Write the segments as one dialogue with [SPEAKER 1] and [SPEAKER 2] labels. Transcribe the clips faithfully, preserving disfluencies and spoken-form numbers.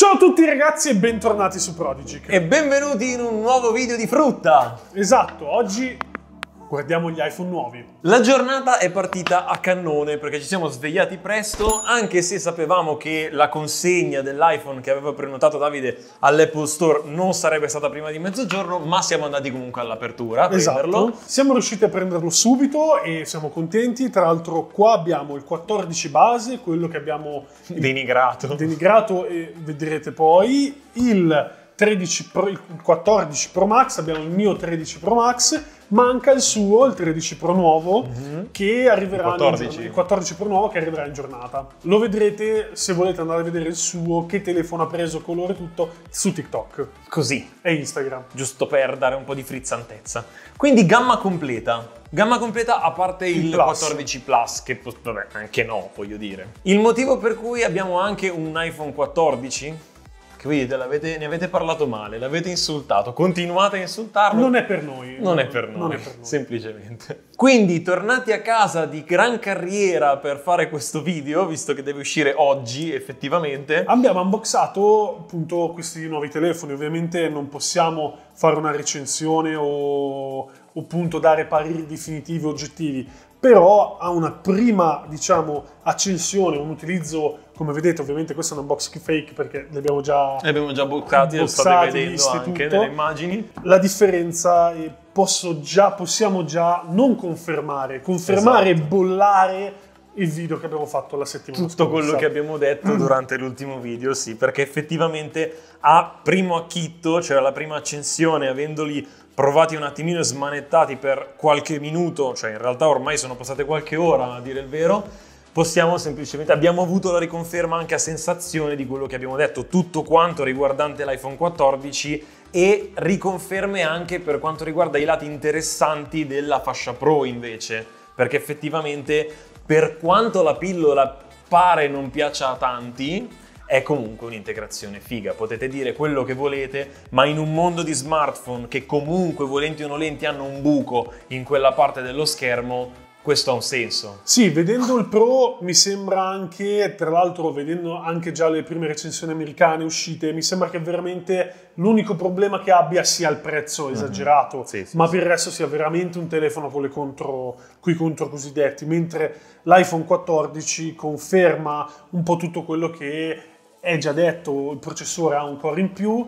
[SPEAKER 1] Ciao a tutti ragazzi e bentornati su Prodigy.
[SPEAKER 2] E benvenuti in un nuovo video di frutta.
[SPEAKER 1] Esatto, oggi guardiamo gli iPhone nuovi.
[SPEAKER 2] La giornata è partita a cannone perché ci siamo svegliati presto, anche se sapevamo che la consegna dell'iPhone che aveva prenotato Davide all'Apple Store non sarebbe stata prima di mezzogiorno, ma siamo andati comunque all'apertura a
[SPEAKER 1] Esatto.
[SPEAKER 2] prenderlo.
[SPEAKER 1] Siamo riusciti a prenderlo subito e siamo contenti. Tra l'altro qua abbiamo il quattordici base, quello che abbiamo
[SPEAKER 2] Denigrato.
[SPEAKER 1] denigrato e vedrete poi. Il tredici Pro, il quattordici Pro Max, abbiamo il mio tredici Pro Max, manca il suo, il tredici Pro nuovo, mm-hmm. che arriverà
[SPEAKER 2] il quattordici.
[SPEAKER 1] il quattordici Pro nuovo che arriverà in giornata. Lo vedrete se volete andare a vedere il suo, che telefono ha preso, colore, tutto, su TikTok.
[SPEAKER 2] Così.
[SPEAKER 1] E Instagram.
[SPEAKER 2] Giusto per dare un po' di frizzantezza. Quindi gamma completa. Gamma completa a parte il, il quattordici Plus, che vabbè, anche no, voglio dire. Il motivo per cui abbiamo anche un iPhone quattordici... che vedete, ne avete parlato male, l'avete insultato, continuate a insultarlo.
[SPEAKER 1] Non è per noi.
[SPEAKER 2] Non è per noi,
[SPEAKER 1] non è per noi.
[SPEAKER 2] Semplicemente. Quindi, tornati a casa di gran carriera per fare questo video, visto che deve uscire oggi, effettivamente.
[SPEAKER 1] Abbiamo unboxato appunto questi nuovi telefoni. Ovviamente non possiamo fare una recensione o, o appunto dare pareri definitivi oggettivi, però ha una prima, diciamo, accensione, un utilizzo, come vedete. Ovviamente questo è un unboxing fake perché li abbiamo già
[SPEAKER 2] li abbiamo già boccati, lo state vedendo anche
[SPEAKER 1] tutto.
[SPEAKER 2] nelle immagini.
[SPEAKER 1] La differenza è, posso già, possiamo già non confermare, confermare e
[SPEAKER 2] esatto.
[SPEAKER 1] bollare il video che abbiamo fatto la settimana
[SPEAKER 2] Tutto
[SPEAKER 1] scorsa.
[SPEAKER 2] quello che abbiamo detto durante l'ultimo video, sì, perché effettivamente a primo acchitto, c'era la prima accensione, avendoli provati un attimino smanettati per qualche minuto, cioè in realtà ormai sono passate qualche ora a dire il vero, possiamo semplicemente, abbiamo avuto la riconferma anche a sensazione di quello che abbiamo detto, tutto quanto riguardante l'iPhone quattordici e riconferme anche per quanto riguarda i lati interessanti della fascia Pro invece, perché effettivamente per quanto la pillola pare non piaccia a tanti, è comunque un'integrazione figa. Potete dire quello che volete, ma in un mondo di smartphone che comunque, volenti o nolenti, hanno un buco in quella parte dello schermo, questo ha un senso.
[SPEAKER 1] Sì, vedendo il Pro mi sembra anche, tra l'altro vedendo anche già le prime recensioni americane uscite, mi sembra che veramente l'unico problema che abbia sia il prezzo esagerato, mm-hmm. sì, sì, ma sì. Per il resto sia veramente un telefono con le contro, coi contro cosiddetti, mentre l'iPhone quattordici conferma un po' tutto quello che è già detto. Il processore ha un core in più,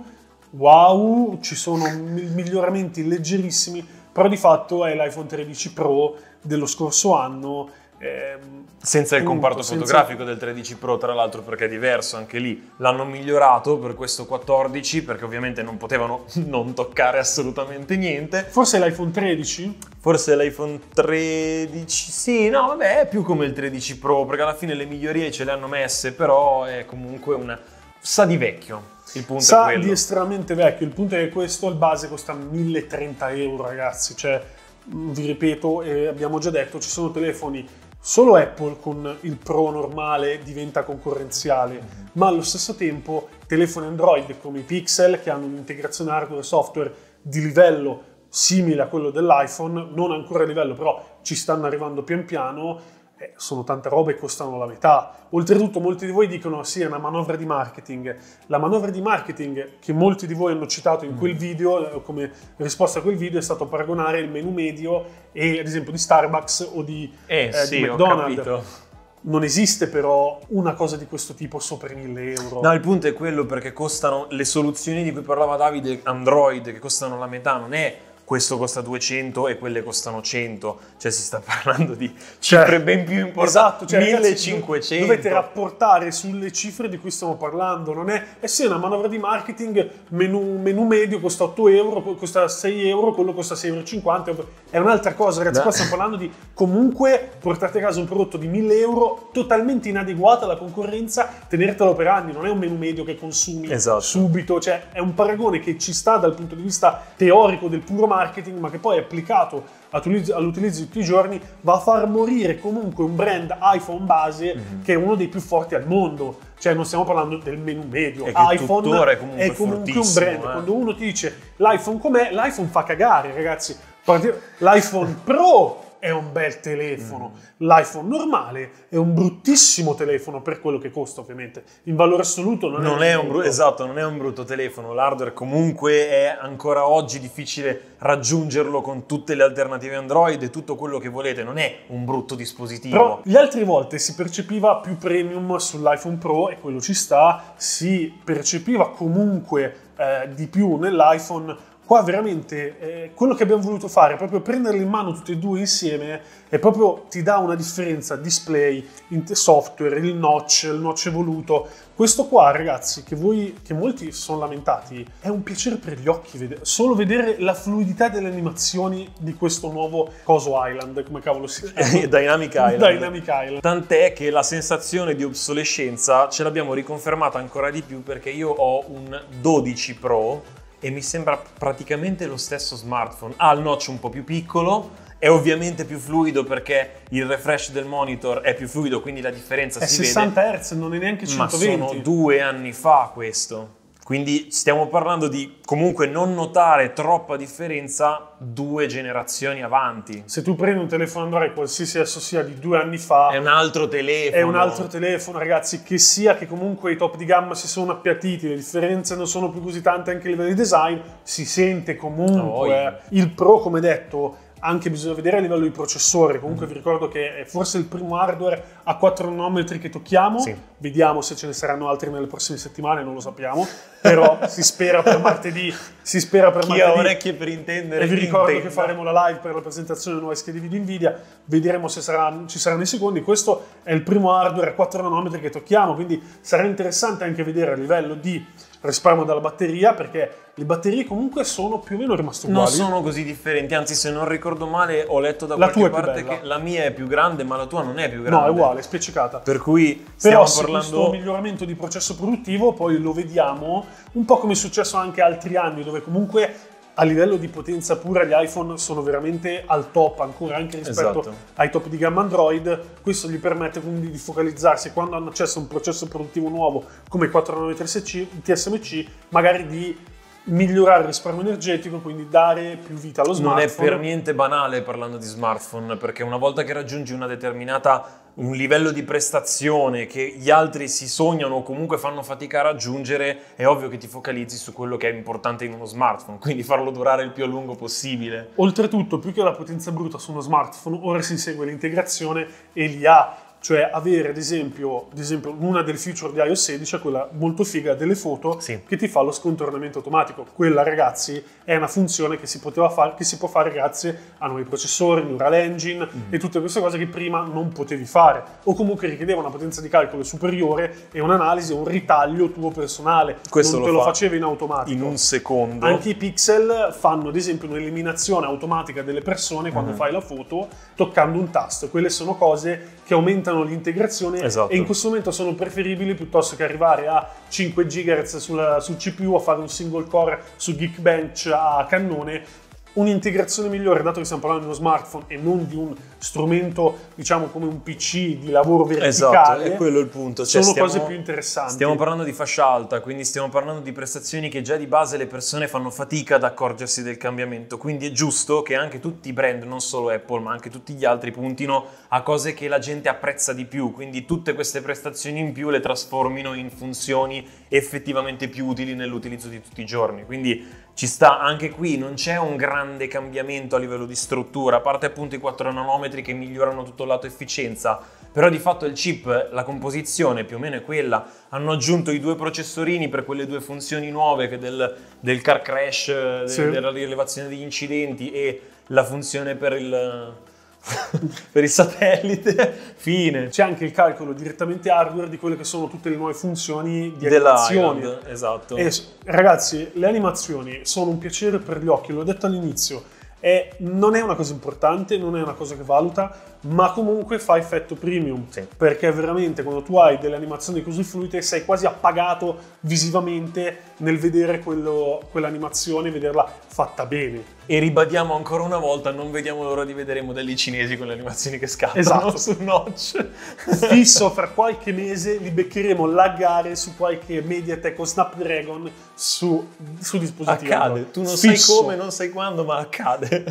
[SPEAKER 1] wow, ci sono miglioramenti leggerissimi, però di fatto è l'iPhone tredici Pro dello scorso anno. Ehm,
[SPEAKER 2] senza il
[SPEAKER 1] appunto,
[SPEAKER 2] comparto
[SPEAKER 1] senza...
[SPEAKER 2] fotografico del tredici Pro, tra l'altro, perché è diverso anche lì. L'hanno migliorato per questo quattordici, perché ovviamente non potevano non toccare assolutamente niente.
[SPEAKER 1] Forse l'iPhone tredici?
[SPEAKER 2] Forse l'iPhone tredici, sì, no, vabbè, è più come il tredici Pro, perché alla fine le migliorie ce le hanno messe, però è comunque una... sa di vecchio. Il punto
[SPEAKER 1] sa
[SPEAKER 2] è quello.
[SPEAKER 1] Di estremamente vecchio. Il punto è che questo, il base, costa mille e trenta euro, ragazzi. Cioè, vi ripeto, e abbiamo già detto, ci sono telefoni, solo Apple con il Pro normale diventa concorrenziale, mm-hmm. ma allo stesso tempo telefoni Android come i Pixel, che hanno un'integrazione hardware e software di livello simile a quello dell'iPhone, non ancora a livello, però ci stanno arrivando pian piano, eh, sono tante robe e costano la metà. Oltretutto molti di voi dicono sì, è una manovra di marketing. La manovra di marketing che molti di voi hanno citato in quel video, come risposta a quel video, è stato paragonare il menu medio e ad esempio di Starbucks o di,
[SPEAKER 2] eh,
[SPEAKER 1] eh,
[SPEAKER 2] sì,
[SPEAKER 1] di McDonald's.
[SPEAKER 2] Ho capito.
[SPEAKER 1] Non esiste però una cosa di questo tipo sopra i mille euro.
[SPEAKER 2] No, il punto è quello, perché costano le soluzioni di cui parlava Davide, Android, che costano la metà, non è questo costa duecento e quelle costano cento, cioè si sta parlando di cifre
[SPEAKER 1] cioè,
[SPEAKER 2] ben più importanti.
[SPEAKER 1] Esatto, cioè,
[SPEAKER 2] millecinquecento.
[SPEAKER 1] Dovete rapportare sulle cifre di cui stiamo parlando, non è, eh sì, è una manovra di marketing, menu, menu medio costa otto euro, costa sei euro, quello costa sei e cinquanta euro, è un'altra cosa, ragazzi. Qua stiamo parlando di, comunque, portate a casa un prodotto di mille euro totalmente inadeguato alla concorrenza, tenertelo per anni, non è un menu medio che consumi
[SPEAKER 2] esatto.
[SPEAKER 1] subito, cioè è un paragone che ci sta dal punto di vista teorico del puro marketing, ma che poi è applicato all'utilizzo di tutti i giorni va a far morire comunque un brand iPhone base, mm-hmm. che è uno dei più forti al mondo. Cioè non stiamo parlando del menu medio, iPhone
[SPEAKER 2] è comunque,
[SPEAKER 1] è comunque un brand.
[SPEAKER 2] Eh.
[SPEAKER 1] Quando uno ti dice l'iPhone com'è, l'iPhone fa cagare, ragazzi. L'iPhone Pro è un bel telefono.
[SPEAKER 2] Mm.
[SPEAKER 1] L'iPhone normale è un bruttissimo telefono per quello che costa, ovviamente. In valore assoluto non,
[SPEAKER 2] non
[SPEAKER 1] è,
[SPEAKER 2] è un brutto, esatto, non è un brutto telefono. L'hardware comunque è ancora oggi difficile raggiungerlo con tutte le alternative Android e tutto quello che volete. Non è un brutto dispositivo.
[SPEAKER 1] Però le altre volte si percepiva più premium sull'iPhone Pro e quello ci sta, si percepiva comunque eh, di più nell'iPhone. Qua veramente eh, quello che abbiamo voluto fare è proprio prenderli in mano tutti e due insieme e proprio ti dà una differenza display, software, il notch, il notch evoluto. Questo qua, ragazzi, che voi, che molti sono lamentati, è un piacere per gli occhi vedere, solo vedere la fluidità delle animazioni di questo nuovo Coso Island, come cavolo si chiama?
[SPEAKER 2] Dynamic Island.
[SPEAKER 1] Dynamic Island.
[SPEAKER 2] Tant'è che la sensazione di obsolescenza ce l'abbiamo riconfermata ancora di più perché io ho un dodici Pro e mi sembra praticamente lo stesso smartphone. Ha il notch un po' più piccolo, è ovviamente più fluido perché il refresh del monitor è più fluido, quindi la differenza
[SPEAKER 1] è
[SPEAKER 2] si vede.
[SPEAKER 1] sessanta hertz, non è neanche centoventi.
[SPEAKER 2] Ma sono due anni fa questo. Quindi stiamo parlando di comunque non notare troppa differenza due generazioni avanti.
[SPEAKER 1] Se tu prendi un telefono Android, qualsiasi esso sia, di due anni fa,
[SPEAKER 2] è un altro telefono.
[SPEAKER 1] È un altro telefono, ragazzi, che sia che comunque i top di gamma si sono appiattiti, le differenze non sono più così tante anche a livello di design, si sente comunque.
[SPEAKER 2] Oh,
[SPEAKER 1] il Pro, come detto, anche bisogna vedere a livello di processore. Comunque vi ricordo che è forse il primo hardware a quattro nanometri che tocchiamo.
[SPEAKER 2] Sì.
[SPEAKER 1] Vediamo se ce ne saranno altri nelle prossime settimane, non lo sappiamo. Però si spera per martedì. Si spera per
[SPEAKER 2] Chi
[SPEAKER 1] martedì.
[SPEAKER 2] ha orecchie per intendere.
[SPEAKER 1] E vi ricordo
[SPEAKER 2] intenda.
[SPEAKER 1] che faremo la live per la presentazione delle nuove schede video Nvidia. Vedremo se saranno, ci saranno i secondi. Questo è il primo hardware a quattro nanometri che tocchiamo, quindi sarà interessante anche vedere a livello di risparmio dalla batteria, perché le batterie comunque sono più o meno rimaste uguali.
[SPEAKER 2] Non sono così differenti, anzi se non ricordo male ho letto da
[SPEAKER 1] La
[SPEAKER 2] qualche
[SPEAKER 1] tua è più
[SPEAKER 2] parte
[SPEAKER 1] bella.
[SPEAKER 2] che la mia è più grande ma la tua non è più grande.
[SPEAKER 1] No, è uguale, è spiccicata.
[SPEAKER 2] Per cui
[SPEAKER 1] Però
[SPEAKER 2] stiamo parlando...
[SPEAKER 1] questo miglioramento di processo produttivo poi lo vediamo un po' come è successo anche altri anni, dove comunque a livello di potenza pura gli iPhone sono veramente al top ancora anche rispetto
[SPEAKER 2] Esatto.
[SPEAKER 1] ai top di gamma Android. Questo gli permette quindi di focalizzarsi quando hanno accesso a un processo produttivo nuovo come quattro nanometri T S M C, magari di migliorare il risparmio energetico, quindi dare più vita allo smartphone.
[SPEAKER 2] Non è per niente banale parlando di smartphone, perché una volta che raggiungi una determinata un livello di prestazione che gli altri si sognano o comunque fanno fatica a raggiungere, è ovvio che ti focalizzi su quello che è importante in uno smartphone, quindi farlo durare il più a lungo possibile.
[SPEAKER 1] Oltretutto, più che la potenza bruta su uno smartphone, ora si insegue l'integrazione e l'I A. Cioè avere ad esempio, ad esempio una delle feature di iOS sedici è quella molto figa delle foto,
[SPEAKER 2] sì,
[SPEAKER 1] che ti fa lo scontornamento automatico. Quella, ragazzi, è una funzione che si poteva fare, che si può fare grazie a nuovi processori, Neural Engine mm. e tutte queste cose che prima non potevi fare, o comunque richiedeva una potenza di calcolo superiore e un'analisi, un ritaglio tuo personale.
[SPEAKER 2] Questo
[SPEAKER 1] non te
[SPEAKER 2] lo,
[SPEAKER 1] lo
[SPEAKER 2] fa
[SPEAKER 1] facevi in automatico.
[SPEAKER 2] In un secondo.
[SPEAKER 1] Anche i pixel fanno ad esempio un'eliminazione automatica delle persone quando mm. fai la foto toccando un tasto. Quelle sono cose che aumentano l'integrazione,
[SPEAKER 2] esatto,
[SPEAKER 1] e in questo momento sono preferibili piuttosto che arrivare a cinque gigahertz sul, sul C P U, a fare un single core su Geekbench a cannone. Un'integrazione migliore, dato che stiamo parlando di uno smartphone e non di un strumento, diciamo, come un P C di lavoro verticale.
[SPEAKER 2] Esatto, è quello il punto. Cioè,
[SPEAKER 1] sono
[SPEAKER 2] stiamo,
[SPEAKER 1] cose più interessanti.
[SPEAKER 2] Stiamo parlando di fascia alta, quindi stiamo parlando di prestazioni che già di base le persone fanno fatica ad accorgersi del cambiamento, quindi è giusto che anche tutti i brand, non solo Apple, ma anche tutti gli altri, puntino a cose che la gente apprezza di più, quindi tutte queste prestazioni in più le trasformino in funzioni effettivamente più utili nell'utilizzo di tutti i giorni. Quindi ci sta anche qui, non c'è un grande cambiamento a livello di struttura, a parte appunto i quattro nanometri che migliorano tutto il lato efficienza, però di fatto il chip, la composizione più o meno è quella. Hanno aggiunto i due processorini per quelle due funzioni nuove che del, del car crash,
[SPEAKER 1] sì,
[SPEAKER 2] de, della rilevazione degli incidenti, e la funzione per il... per il satellite. Fine.
[SPEAKER 1] C'è anche il calcolo direttamente hardware di quelle che sono tutte le nuove funzioni di
[SPEAKER 2] della
[SPEAKER 1] animazioni.
[SPEAKER 2] Island, esatto.
[SPEAKER 1] E, ragazzi, le animazioni sono un piacere per gli occhi, l'ho detto all'inizio. E non è una cosa importante, non è una cosa che valuta, ma comunque fa effetto premium,
[SPEAKER 2] sì,
[SPEAKER 1] perché veramente quando tu hai delle animazioni così fluide sei quasi appagato visivamente nel vedere quello, quell'animazione, vederla fatta bene.
[SPEAKER 2] E ribadiamo ancora una volta, non vediamo l'ora di vedere i modelli cinesi con le animazioni che scattano,
[SPEAKER 1] esatto,
[SPEAKER 2] sul notch.
[SPEAKER 1] Fisso, fra qualche mese li beccheremo laggare su qualche MediaTek o Snapdragon su, su dispositivi.
[SPEAKER 2] Accade, tu non
[SPEAKER 1] Fisso.
[SPEAKER 2] sai come, non sai quando, ma accade.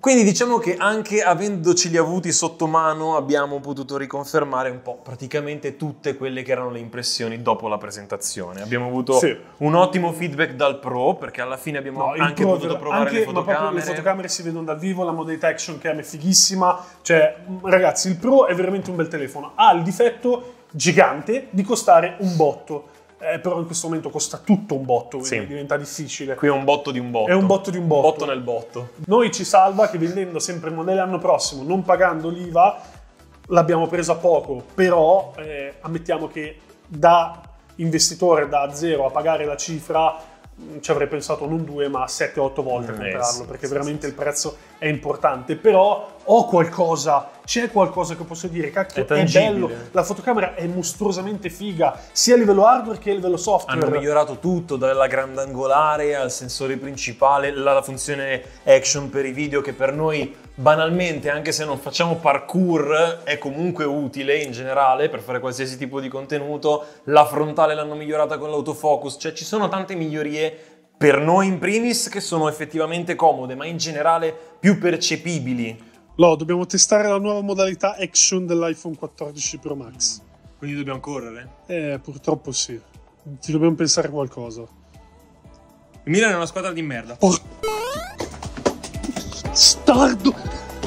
[SPEAKER 2] Quindi diciamo che anche avendoceli avuti sotto mano abbiamo potuto riconfermare un po' praticamente tutte quelle che erano le impressioni dopo la presentazione. Abbiamo avuto
[SPEAKER 1] sì.
[SPEAKER 2] un ottimo feedback dal Pro, perché alla fine abbiamo no, anche
[SPEAKER 1] Pro,
[SPEAKER 2] potuto provare
[SPEAKER 1] anche,
[SPEAKER 2] le fotocamere.
[SPEAKER 1] Le fotocamere si vedono dal vivo, la modalità action cam è fighissima. Cioè, ragazzi, il Pro è veramente un bel telefono. Ha il difetto gigante di costare un botto. Eh, però in questo momento costa tutto un botto, quindi sì. diventa difficile.
[SPEAKER 2] Qui è un botto di un botto.
[SPEAKER 1] È un botto di un botto.
[SPEAKER 2] Botto nel botto.
[SPEAKER 1] Noi ci salva che vendendo sempre il modello l'anno prossimo, non pagando l'I V A, l'abbiamo preso a poco, però eh, ammettiamo che da investitore da zero a pagare la cifra ci avrei pensato non due ma sette otto volte a comprarlo,
[SPEAKER 2] sì,
[SPEAKER 1] perché
[SPEAKER 2] sì,
[SPEAKER 1] veramente
[SPEAKER 2] sì,
[SPEAKER 1] il prezzo è importante. Però ho qualcosa, c'è qualcosa che posso dire, cacchio, è, è bello, la fotocamera è mostruosamente figa, sia a livello hardware che a livello software.
[SPEAKER 2] Hanno migliorato tutto, dalla grandangolare al sensore principale, la funzione action per i video, che per noi banalmente, anche se non facciamo parkour, è comunque utile in generale per fare qualsiasi tipo di contenuto. La frontale l'hanno migliorata con l'autofocus, cioè ci sono tante migliorie per noi in primis che sono effettivamente comode, ma in generale più percepibili.
[SPEAKER 1] No, dobbiamo testare la nuova modalità action dell'iPhone quattordici Pro Max.
[SPEAKER 2] Quindi dobbiamo correre?
[SPEAKER 1] Eh, purtroppo sì. Ci dobbiamo pensare a qualcosa.
[SPEAKER 2] Il Milan è una squadra di merda.
[SPEAKER 1] Por... Stardo!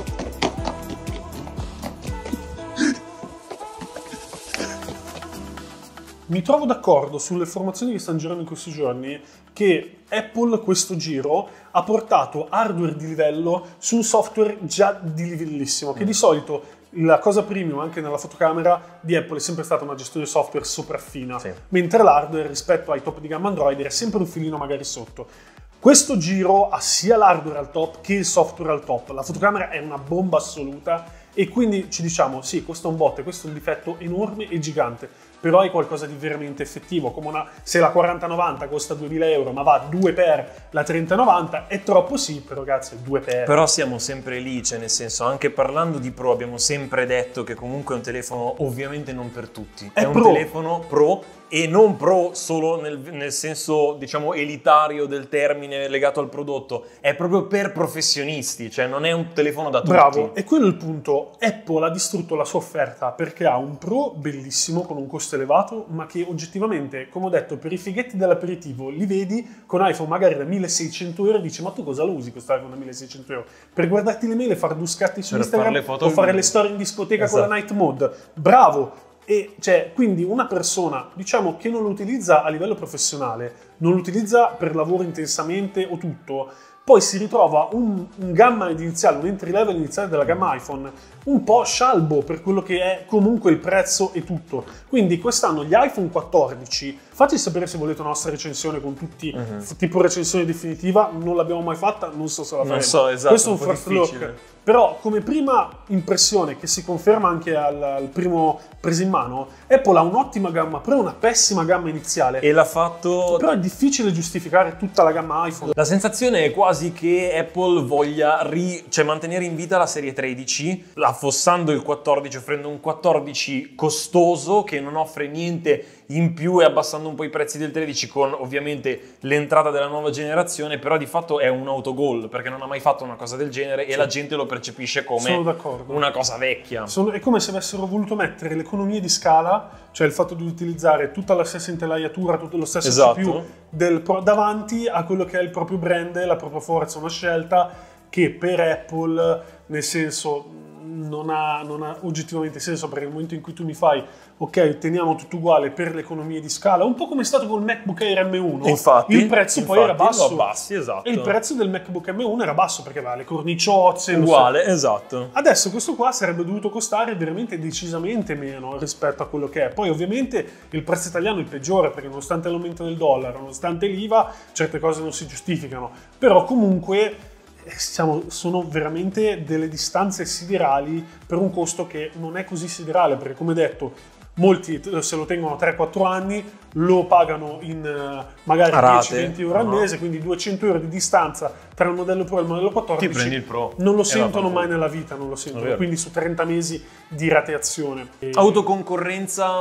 [SPEAKER 1] Mi trovo d'accordo sulle informazioni che stanno girando in questi giorni che Apple questo giro ha portato hardware di livello su un software già di livellissimo, che di solito la cosa premium anche nella fotocamera di Apple è sempre stata una gestione software sopraffina, sì. mentre l'hardware rispetto ai top di gamma Android era sempre un filino magari sotto. Questo giro ha sia l'hardware al top che il software al top, la fotocamera è una bomba assoluta e quindi ci diciamo sì, questo è un botto, questo è un difetto enorme e gigante, però è qualcosa di veramente effettivo, come una, se la quaranta novanta costa duemila euro ma va due per la trenta novanta è troppo sì, però ragazzi è due per.
[SPEAKER 2] Però siamo sempre lì, cioè nel senso, anche parlando di Pro abbiamo sempre detto che comunque è un telefono ovviamente non per tutti, è, è un pro. telefono Pro e non Pro solo nel, nel senso diciamo elitario del termine legato al prodotto, è proprio per professionisti, cioè non è un telefono da tutti.
[SPEAKER 1] Bravo, e quello è il punto. Apple ha distrutto la sua offerta perché ha un Pro bellissimo con un costo elevato, ma che oggettivamente, come ho detto, per i fighetti dell'aperitivo li vedi con iPhone magari da milleseicento euro e dici ma tu cosa lo usi questo iPhone da milleseicento euro? Per guardarti le mail e fare due scatti su per Instagram o fare le storie in discoteca esatto. con la night mode. Bravo! E cioè, quindi una persona, diciamo, che non lo utilizza a livello professionale, non lo utilizza per lavoro intensamente o tutto, poi si ritrova un, un gamma iniziale, un entry level iniziale della gamma iPhone un po' scialbo per quello che è comunque il prezzo e tutto. Quindi quest'anno gli iPhone quattordici, fateci sapere se volete una nostra recensione con tutti, uh-huh. tipo recensione definitiva, non l'abbiamo mai fatta, non so se la faremo.
[SPEAKER 2] Non so, esatto,
[SPEAKER 1] questo è un,
[SPEAKER 2] un
[SPEAKER 1] first look. Però come prima impressione, che si conferma anche al, al primo preso in mano, Apple ha un'ottima gamma, però una pessima gamma iniziale.
[SPEAKER 2] E l'ha fatto...
[SPEAKER 1] Però è difficile giustificare tutta la gamma iPhone.
[SPEAKER 2] La sensazione è quasi che Apple voglia ri... cioè mantenere in vita la serie tredici, affossando il quattordici, offrendo un quattordici costoso che non offre niente in più e abbassando un po' i prezzi del tredici con ovviamente l'entrata della nuova generazione, però di fatto è un autogol perché non ha mai fatto una cosa del genere e sì. la gente lo percepisce come una cosa vecchia.
[SPEAKER 1] Sono, è come se avessero voluto mettere le economie di scala, cioè il fatto di utilizzare tutta la stessa intelaiatura, tutto lo stesso
[SPEAKER 2] esatto.
[SPEAKER 1] C P U del, davanti a quello che è il proprio brand, la propria forza, una scelta che per Apple, nel senso, non ha, non ha oggettivamente senso, perché nel momento in cui tu mi fai ok, teniamo tutto uguale per le economie di scala, un po' come è stato con il MacBook Air M uno,
[SPEAKER 2] infatti,
[SPEAKER 1] il prezzo
[SPEAKER 2] infatti,
[SPEAKER 1] poi era basso,
[SPEAKER 2] abbassi, esatto.
[SPEAKER 1] e il prezzo del MacBook M uno era basso perché aveva le corniciozze
[SPEAKER 2] uguale, esatto.
[SPEAKER 1] Adesso questo qua sarebbe dovuto costare veramente decisamente meno rispetto a quello che è. Poi ovviamente il prezzo italiano è il peggiore perché nonostante l'aumento del dollaro, nonostante l'I V A, certe cose non si giustificano, però comunque Siamo, sono veramente delle distanze siderali per un costo che non è così siderale, perché come detto molti se lo tengono tre quattro anni, lo pagano in magari dieci venti euro al mese, quindi duecento euro di distanza tra il modello Pro e il modello quattordici.
[SPEAKER 2] Ti prendi il Pro.
[SPEAKER 1] Non lo sentono mai nella vita, non lo sentono, quindi su trenta mesi di rateazione.
[SPEAKER 2] Autoconcorrenza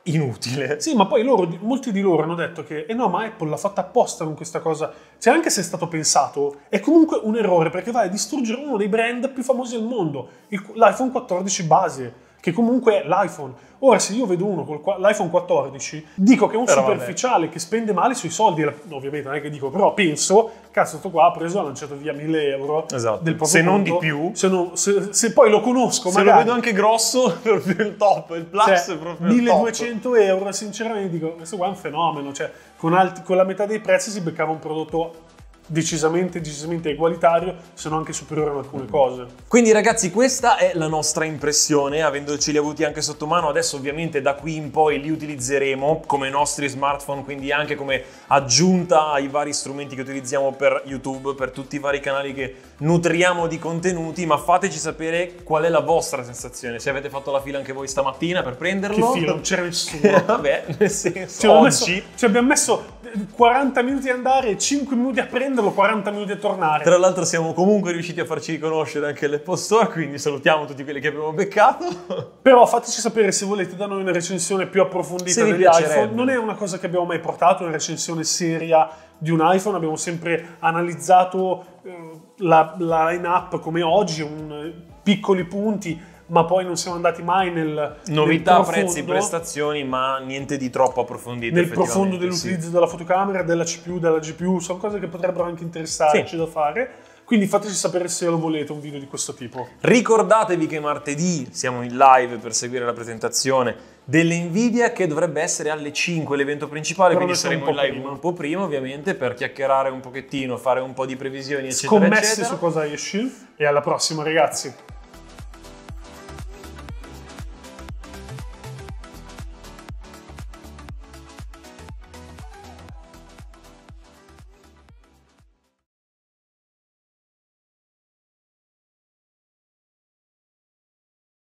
[SPEAKER 2] inutile.
[SPEAKER 1] Sì, ma poi loro, molti di loro hanno detto che, eh no, ma Apple l'ha fatta apposta con questa cosa. Cioè, anche se è stato pensato, è comunque un errore, perché vai a distruggere uno dei brand più famosi al mondo, il- l'iPhone quattordici base, che comunque è l'iPhone. Ora, se io vedo uno con qua- l'iPhone quattordici, dico che è un
[SPEAKER 2] Però
[SPEAKER 1] superficiale che spende male sui soldi, ovviamente non è che dico, però penso, cazzo, sto qua ha preso, ha lanciato via mille euro
[SPEAKER 2] Esatto.
[SPEAKER 1] del proprio
[SPEAKER 2] Se non
[SPEAKER 1] conto.
[SPEAKER 2] di più.
[SPEAKER 1] Se, non- se- se poi lo conosco,
[SPEAKER 2] Se
[SPEAKER 1] magari...
[SPEAKER 2] lo vedo anche grosso, è proprio il top, il plus
[SPEAKER 1] Cioè,
[SPEAKER 2] è proprio il
[SPEAKER 1] milleduecento euro, sinceramente dico, questo qua è un fenomeno, cioè con, alti- con la metà dei prezzi si beccava un prodotto decisamente, decisamente egualitario, se non anche superiore in alcune cose.
[SPEAKER 2] top. Quindi ragazzi, questa è la nostra impressione, avendoceli avuti anche sotto mano. Adesso ovviamente da qui in poi li utilizzeremo come nostri smartphone, quindi anche come aggiunta ai vari strumenti che utilizziamo per YouTube, per tutti i vari canali che nutriamo di contenuti, ma fateci sapere qual è la vostra sensazione, se avete fatto la fila anche voi stamattina per prenderlo.
[SPEAKER 1] Che filo, non c'era nessuno.
[SPEAKER 2] Vabbè, nel senso,
[SPEAKER 1] Ci abbiamo
[SPEAKER 2] oggi...
[SPEAKER 1] messo, ci abbiamo messo quaranta minuti ad andare, cinque minuti a prenderlo, quaranta minuti a tornare.
[SPEAKER 2] Tra l'altro siamo comunque riusciti a farci riconoscere anche all'Apple Store, quindi salutiamo tutti quelli che abbiamo beccato.
[SPEAKER 1] Però fateci sapere se volete da noi una recensione più approfondita
[SPEAKER 2] Se vi
[SPEAKER 1] degli
[SPEAKER 2] piacerebbe.
[SPEAKER 1] iPhone. Non è una cosa che abbiamo mai portato, una recensione seria di un iPhone. Abbiamo sempre analizzato eh, la, la line-up come oggi, un, piccoli punti, ma poi non siamo andati mai nel
[SPEAKER 2] Novità,
[SPEAKER 1] nel
[SPEAKER 2] prezzi,
[SPEAKER 1] profondo,
[SPEAKER 2] prestazioni, ma niente di troppo approfondito.
[SPEAKER 1] nel profondo
[SPEAKER 2] effettivamente, sì.
[SPEAKER 1] dell'utilizzo della fotocamera, della C P U, della G P U. Sono cose che potrebbero anche interessarci
[SPEAKER 2] Sì.
[SPEAKER 1] da fare. Quindi fateci sapere se lo volete un video di questo tipo.
[SPEAKER 2] Ricordatevi che martedì siamo in live per seguire la presentazione delle Nvidia, che dovrebbe essere alle cinque l'evento principale,
[SPEAKER 1] Però
[SPEAKER 2] quindi
[SPEAKER 1] noi siamo
[SPEAKER 2] saremo in
[SPEAKER 1] un po'
[SPEAKER 2] live
[SPEAKER 1] prima.
[SPEAKER 2] un po' prima ovviamente per chiacchierare un pochettino, fare un po' di previsioni eccetera
[SPEAKER 1] Scommesse
[SPEAKER 2] eccetera.
[SPEAKER 1] su cosa esci e alla prossima, ragazzi.